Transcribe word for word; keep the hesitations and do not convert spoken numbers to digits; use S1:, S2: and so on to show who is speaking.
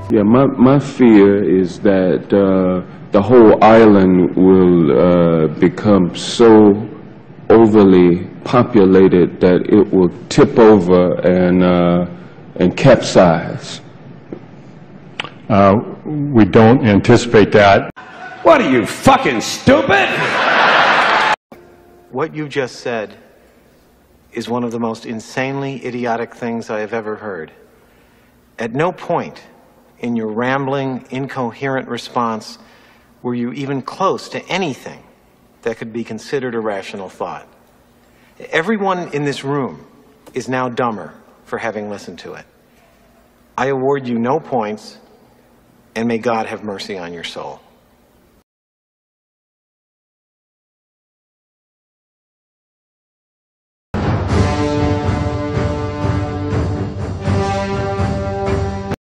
S1: Yeah, my, my fear is that uh, the whole island will uh, become so overly populated that it will tip over and, uh, and capsize.
S2: Uh, we don't anticipate that.
S3: What are you, fucking stupid?
S4: What you just said is one of the most insanely idiotic things I have ever heard. At no point in your rambling, incoherent response were you even close to anything that could be considered a rational thought. Everyone in this room is now dumber for having listened to it. I award you no points, and may God have mercy on your soul.